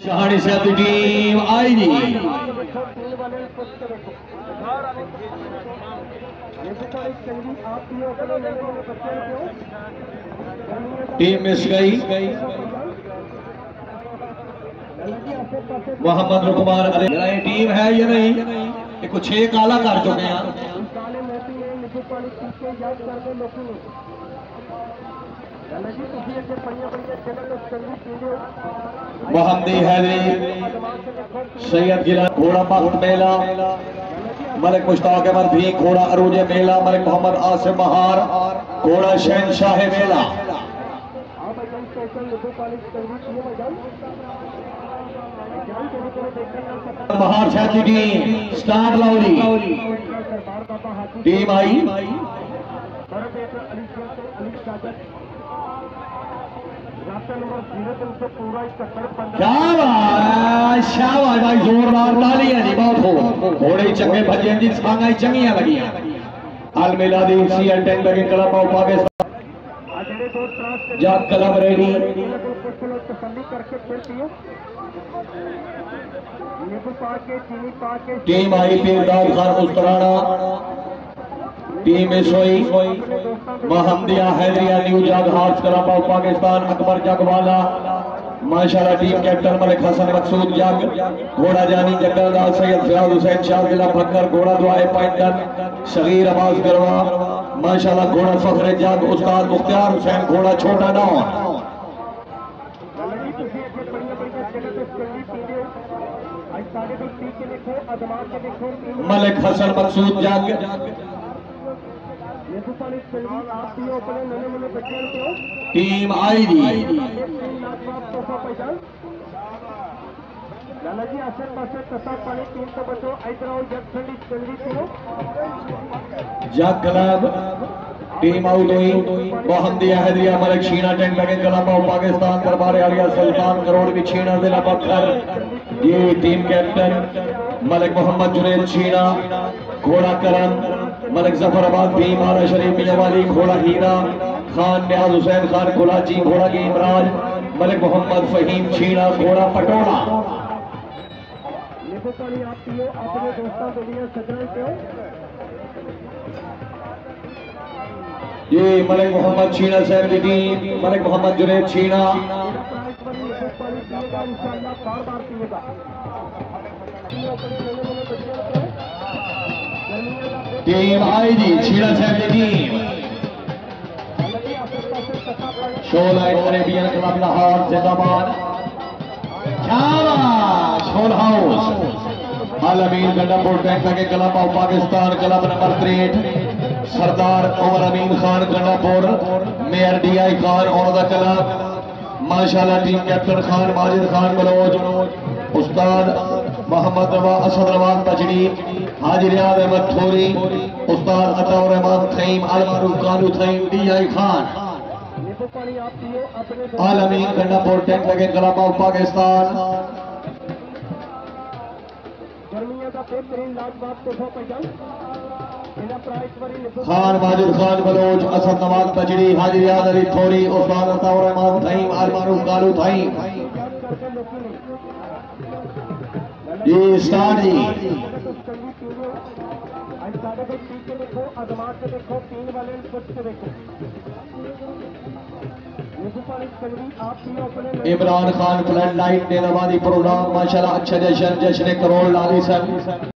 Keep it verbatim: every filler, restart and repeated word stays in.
शहानी से अपनी टीम आएगी। टीम मिस गई। मोहम्मद रुकमान अली ये टीम है या नहीं? ये कुछ छह काला कर चुके हैं। मोहम्मदी हैदरी सैयद गिला घोड़ा वक्त मेला मलिक मुश्ताक अहमद भी घोड़ा अरूज मेला मलिक मोहम्मद आसिम बहार घोड़ा शहनशाह मेला। बहार छाती टीम स्टार लाउली टीम आई। शाबाश भाई जोरदार तालियां जी बहुत हो घोड़े चंगे भजे जी सांगा चंगियां लगी अल मिलादी सीएल टेन लगे क्लब ऑफ पाकिस्तान जब क्लब रेडी टीम आई पीरदाद खान उस्तराना टीम में सोई मोहम्मदिया हैदरिया न्यू जग horse club of Pakistan Akbar जगवाला माशाल्लाह टीम कैप्टन मलिक हसन मकसूद जग घोड़ा जानी जगलदार सैयद फयाज हुसैन शाह जिला भक्कर घोड़ा दुआए पैंटन सगीर अब्बास गरवा माशाल्लाह घोड़ा फखरे जग उस्ताद मुख्तार हुसैन घोड़ा छोटा डॉन मलिक हसन मकसूद जग टीम आई जग क्लब टीम आउट हुई। मोहम्मदिया हैदरिया मलिक छीना टेंट लगे क्लब ऑफ पाकिस्तान दरबार आलिया सुल्तान करोड़ भी छीना जिला बख्तर ये टीम कैप्टन मलिक मोहम्मद जुनैद छीना घोड़ा करम मलिक जफराबाद भी मारा शरीफ मियावाली घोड़ा हीरा खान न्याज हुसैन खान कुलाची घोड़ा की इमरान मलिक मोहम्मद फहीम छीना घोड़ा पटोला। ये मलिक मोहम्मद छीना साहब की टीम मलिक मोहम्मद जुनैद छीना टीम आई जी छीना साहब की टीम शोलाइन अरेबियन क्लब लाहौर जिंदाबाद शोल हाउस आलमीन गंडापुर टैंक लगे club of Pakistan club number त्रेट Sardar Umar Amin Khan Gandapur mayor D I Khan और द क्लब माशाल्लाह टीम कैप्टन खान माजिद खान बलोच उस्ताद मोहम्मद रवा असद रवान बजनी हाजी रियाज अहमद थोरी उस्ताद अताउर रहमान थईम अलमारूफ कानू थईम डी आई खान आलमीन गंडापुर टैंक लगे क्लब ऑफ पाकिस्तान खान माजिद खान बलोच असद नवाज बजड़ी हाजी रियाज अली थोरी उस्ताद अताउर रहमान थईम अलमारूफ कानू थईम ये स्टार जी इमरान खान फ्लड लाइट ने नवादी प्रोग्राम माशाल्लाह अच्छा जश्न जश्न करोड़ लाली सन